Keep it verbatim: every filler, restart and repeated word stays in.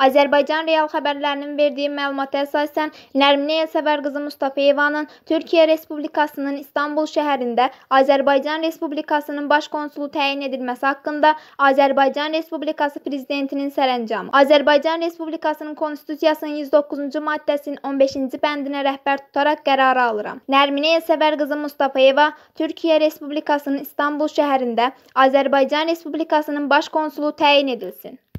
Azərbaycan Real xəbərlərinin verdiyi məlumata əsasən, Nərminə Elsəvər qızı Mustafayevanın Türkiyə Respublikasının İstanbul şəhərində Azərbaycan Respublikasının baş konsulu təyin edilməsi haqqında Azərbaycan Respublikası Prezidentinin sərəncamı. Azərbaycan Respublikasının Konstitusiyasının yüz doqquzuncu maddəsinin on beşinci bəndinə rəhbər tutaraq qərarı alıram. Nərminə Elsəvər qızı Mustafayeva Türkiyə Respublikasının İstanbul şəhərində Azərbaycan Respublikasının baş konsulu təyin edilsin.